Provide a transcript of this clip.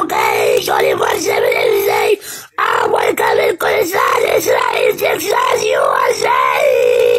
okay, 24/7 every day. I wake up in Colisades, USA.